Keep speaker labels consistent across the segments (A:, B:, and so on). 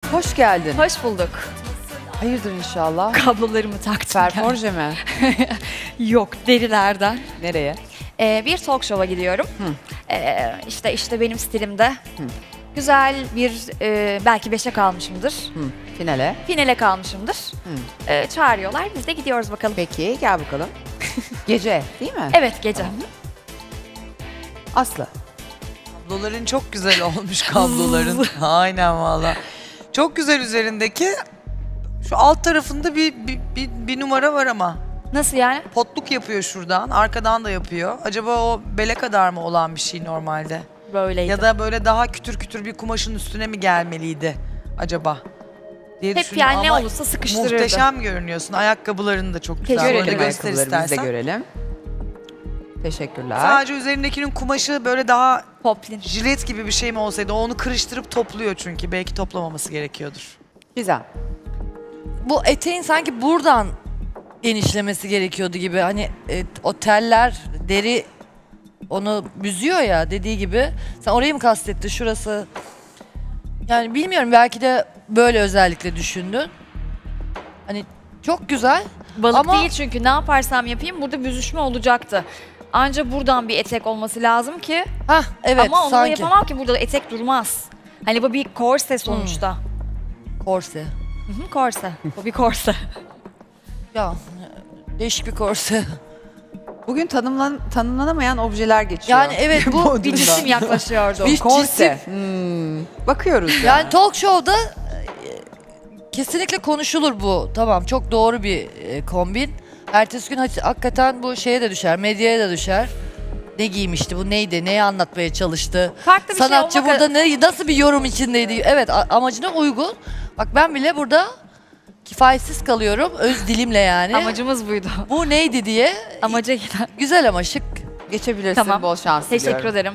A: Hoş geldin.
B: Hoş bulduk.
A: Hayırdır inşallah.
B: Kablolarımı taktım.
A: Perforje mi?
B: Yok, derilerden.
A: Nereye?
B: Bir talk show'a gidiyorum. İşte benim stilimde. Güzel bir, belki 5'e kalmışımdır.
A: Finale.
B: Finale kalmışımdır. Çağırıyorlar, biz de gidiyoruz bakalım.
A: Peki gel bakalım. Gece değil mi?
B: Evet, gece.
A: Aslı.
C: Kabloların çok güzel olmuş kabloların. Aynen valla. Çok güzel üzerindeki. Şu alt tarafında bir numara var ama.
B: Nasıl yani?
C: Potluk yapıyor şuradan. Arkadan da yapıyor. Acaba o bele kadar mı olan bir şey normalde?
B: Böyleydi.
C: Ya da böyle daha kütür kütür bir kumaşın üstüne mi gelmeliydi acaba? Diye
B: Hep
C: düşündüm
B: yani ne
C: ama
B: olursa sıkıştırırdı.
C: muhteşem görünüyorsun. Ayakkabıların da çok güzel.
B: Teşekkür
C: Böyle
B: ederim.
C: göster
A: Ayakkabıları biz de
C: istersen.
A: görelim. Teşekkürler.
C: Sadece üzerindekinin kumaşı böyle daha
B: Poplin.
C: jilet gibi bir şey mi olsaydı onu kırıştırıp topluyor çünkü. Belki toplamaması gerekiyordur.
A: Güzel.
D: Bu eteğin sanki buradan genişlemesi gerekiyordu gibi. Hani o teller, deri onu büzüyor ya dediği gibi. Sen orayı mı kastettin? Şurası. Yani bilmiyorum, belki de böyle özellikle düşündün. Hani çok güzel.
B: Balık
D: Ama-
B: değil çünkü ne yaparsam yapayım burada büzüşme olacaktı. Anca buradan bir etek olması lazım ki.
D: Hah evet,
B: Ama onu
D: sanki.
B: yapamam ki, burada etek durmaz. Hani bu bir korse sonuçta.
D: Korse.
B: Korse. Bu bir korse.
D: Ya değişik bir korse.
A: Bugün tanımlanamayan objeler geçiyor.
D: Yani evet bu
A: Podyumda.
B: Bir cisim yaklaşıyordu.
D: Bir
A: Korse.
D: cisim.
A: Bakıyoruz yani.
D: Yani talk show'da kesinlikle konuşulur bu. Tamam, çok doğru bir kombin. Ertesi gün hakikaten bu şeye de düşer, medyaya da düşer. Ne giymişti, bu neydi, neyi anlatmaya çalıştı?
B: Farklı bir
D: Sanatçı
B: şey olmak...
D: burada nasıl bir yorum içindeydi? Evet, amacına uygun. Bak ben bile burada kifayetsiz kalıyorum, öz dilimle yani.
B: Amacımız buydu.
D: Bu neydi diye.
B: Amaca giden.
D: Güzel ama şık.
A: Geçebilirsin.
B: Tamam.
A: Bol şans
B: Teşekkür
A: diliyorum.
B: ederim.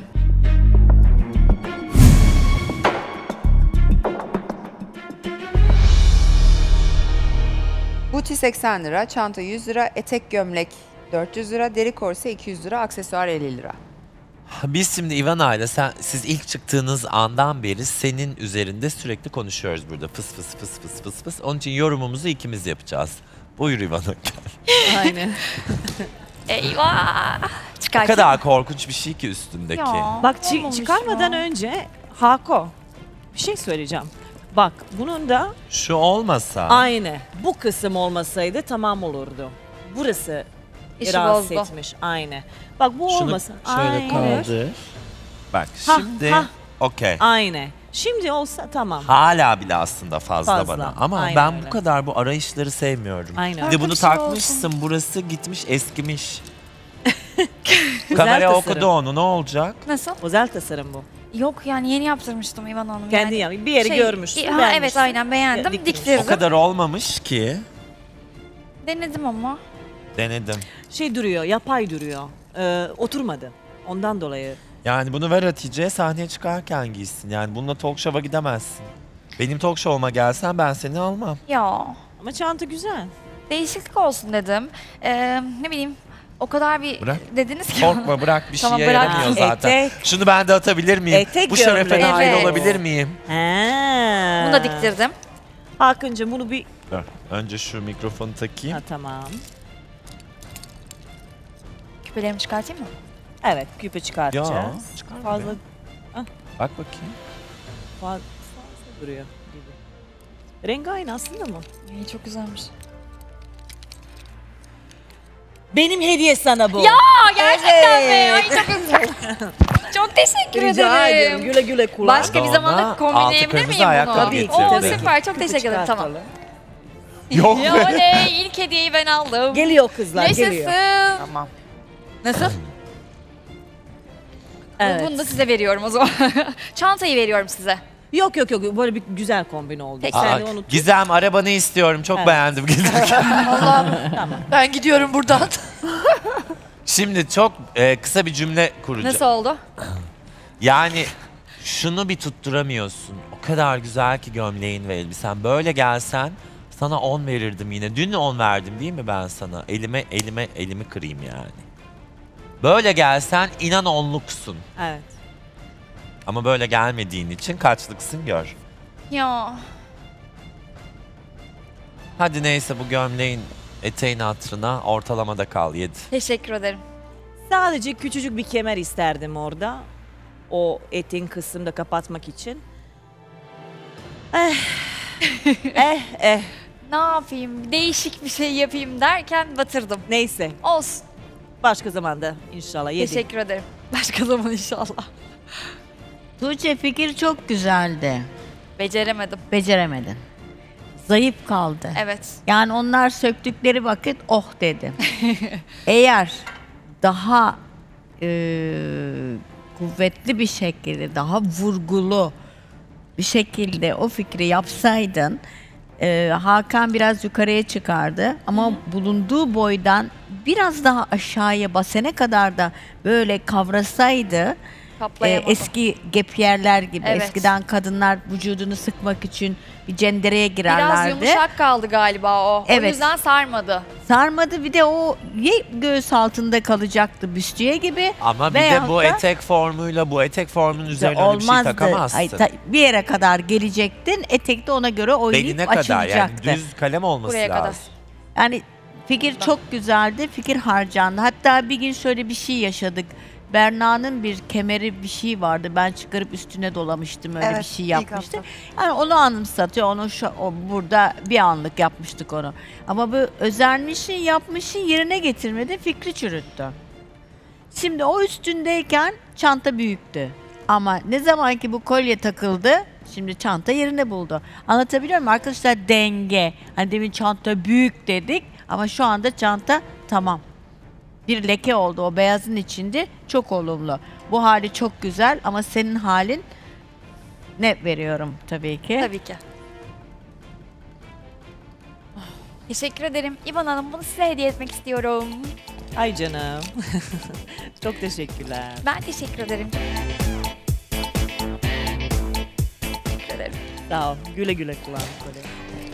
A: Buti 80 lira, çanta 100 lira, etek gömlek 400 lira, deri korse 200 lira, aksesuar 50 lira.
E: Biz şimdi Ivana ile siz ilk çıktığınız andan beri senin üzerinde sürekli konuşuyoruz burada. Fıs fıs fıs fıs fıs fıs. Onun için yorumumuzu ikimiz yapacağız. Buyur Ivana gel.
D: Aynen.
B: Eyvah.
E: O
B: Çıkartayım.
E: kadar korkunç bir şey ki üstündeki.
B: Ya,
F: Bak
B: olmamış
F: çıkarmadan
B: ya.
F: önce Hako bir şey söyleyeceğim. Bak bunun da
E: Şu olmasa.
F: aynı. Bu kısım olmasaydı tamam olurdu. Burası
B: İşi
F: rahatsız
B: bozdu.
F: etmiş. Aynı. Bak bu
E: Şunu
F: olmasa.
E: şöyle
F: Aynı.
E: kaldır. Bak
F: Ha,
E: şimdi
F: ha.
E: okey.
F: Aynı. Şimdi olsa tamam.
E: Hala bile aslında fazla
F: Fazla.
E: bana. Ama
F: Aynen
E: ben
F: öyle.
E: bu kadar bu arayışları sevmiyorum.
F: Aynen.
E: Bir de
B: Farklı
E: bunu
B: bir şey
E: takmışsın, burası gitmiş eskimiş.
F: Güzel
E: Kamera
F: tasarım.
E: okudu onu, ne olacak?
B: Nasıl?
F: Özel tasarım bu.
B: Yok yani yeni yaptırmıştım İvan Hanım.
F: Kendi
B: yani.
F: yani bir yeri görmüşsün.
B: Ha,
F: beğenmişsin.
B: evet aynen beğendim.
F: Diktirmiş.
B: Diktirdim.
E: O kadar olmamış ki.
B: Denedim ama.
E: Denedim.
F: Şey duruyor, yapay duruyor. Oturmadı. Ondan dolayı.
E: Yani bunu ver Hatice'ye, sahneye çıkarken giysin. Yani bununla talk show'a gidemezsin. Benim talk show'uma gelsen ben seni almam.
B: Ya
F: Ama çanta güzel.
B: değişiklik olsun dedim. Ne bileyim o kadar bir
E: Bırak.
B: dediniz ki.
E: Korkma, bırak, bir
B: Tamam,
E: şeye
B: bırak.
E: yaramıyor zaten.
F: Etek.
E: Şunu ben de atabilir miyim?
F: Etek
E: Bu şerefe
F: gömlek.
E: nail
B: Evet.
E: olabilir miyim?
F: He.
B: Bunu da diktirdim.
F: Hakan'cığım bunu bir...
E: Dur, önce şu mikrofonu takayım.
F: Ha, tamam.
B: Küpelerimi çıkartayım mı?
F: Evet, küpe çıkartacağız.
E: Ya, çıkar
F: Fazla,
E: be. Bak bakayım.
F: fazla duruyor gibi. Rengi aynı aslında mı?
B: İyi çok güzelmiş.
F: Benim hediye sana bu.
B: Ya gerçekten mi?
F: Evet.
B: Ay çok güzel. Çok teşekkür
F: Rica ederim.
B: ederim.
F: Güle güle kullan.
B: Başka bir
E: Sonra
B: zamanda
E: altı
B: kombinleyebilir
E: kırmızı
B: miyim bunu?
E: ayakkabı
F: Tabii ki.
B: Oo
E: getirdim.
B: süper çok
F: Küpe
B: teşekkür ederim tamam.
F: çıkartalım.
E: Yok
B: Ya
E: be.
B: oley ilk hediyeyi ben aldım.
F: Geliyor kızlar, geliyor.
B: Yaşasın.
C: Tamam.
B: Nasıl?
F: Evet.
B: Bunu da size veriyorum o zaman. Çantayı veriyorum size.
F: Yok yok yok, böyle bir güzel kombin oldu.
B: Peki.
F: Sen
E: Aa,
F: de onu tut.
E: Gizem, arabanı istiyorum. Çok
F: Evet.
E: beğendim gelirken.
D: Ben gidiyorum buradan.
E: Şimdi çok kısa bir cümle kuracağım.
B: Nasıl oldu?
E: Yani şunu bir tutturamıyorsun. O kadar güzel ki gömleğin ve elbisen. Böyle gelsen sana 10 verirdim yine. Dün 10 verdim değil mi ben sana? Elimi kırayım yani. Böyle gelsen inan 10'luksun.
F: Evet.
E: Ama böyle gelmediğin için kaçlıksın gör.
B: Ya
E: Hadi neyse bu gömleğin eteğin hatırına ortalamada kal 7.
B: Teşekkür ederim.
F: Sadece küçücük bir kemer isterdim orada. O etin kısmını da kapatmak için.
B: Ne yapayım? Değişik bir şey yapayım derken batırdım.
F: Neyse.
B: Olsun.
F: Başka zamanda inşallah. 7.
B: Teşekkür ederim. Başka zaman inşallah.
G: Tuğçe fikir çok güzeldi.
B: Beceremedim.
G: Beceremedin. Zayıf kaldı.
B: Evet.
G: Yani onlar söktükleri vakit oh dedim. Eğer daha kuvvetli bir şekilde, daha vurgulu bir şekilde o fikri yapsaydın Hakan biraz yukarıya çıkardı ama bulunduğu boydan biraz daha aşağıya basene kadar da böyle kavrasaydı
B: Kaplayamadım.
G: eski gepyerler gibi
B: Evet.
G: eskiden kadınlar vücudunu sıkmak için bir cendereye
B: Biraz
G: girerlerdi.
B: yumuşak kaldı galiba o. O
G: Evet.
B: yüzden sarmadı.
G: Sarmadı bir de o ya göğüs altında kalacaktı büstiye gibi.
E: Ama bir de
G: veyahut
E: bu
G: da
E: etek formuyla bu etek formunun üzerine öyle bir şey
G: olmazdı.
E: takamazsın.
G: Ay, bir yere kadar gelecektin. Etek de ona göre oynayıp
E: Beline kadar yani
G: açılacaktı.
E: düz kalem olması
B: Buraya kadar.
E: lazım.
G: Yani fikir çok güzeldi. Fikir harcandı. Hatta bir gün şöyle bir şey yaşadık. Berna'nın bir kemeri bir şey vardı. Ben çıkarıp üstüne dolamıştım. Öyle
A: Evet,
G: bir şey
A: ilk
G: yapmıştı.
A: hafta.
G: Yani onu anımsatıyor. Onu burada bir anlık yapmıştık onu. Ama bu özenmişin yapmışın yerine getirmedi. Fikri çürüttü. Şimdi o üstündeyken çanta büyüktü. Ama ne zaman ki bu kolye takıldı, şimdi çanta yerini buldu. Anlatabiliyor muyum arkadaşlar? Denge. Hani demin çanta büyük dedik ama şu anda çanta tamam. Bir leke oldu o beyazın içinde, çok olumlu. Bu hali çok güzel ama senin halin ne veriyorum tabii ki.
B: Tabii ki. Teşekkür ederim. İvan Hanım bunu size hediye etmek istiyorum.
F: Ay canım. Çok teşekkürler.
B: Ben teşekkür ederim. Teşekkür ederim.
F: Sağ ol. Güle güle kullan. Böyle.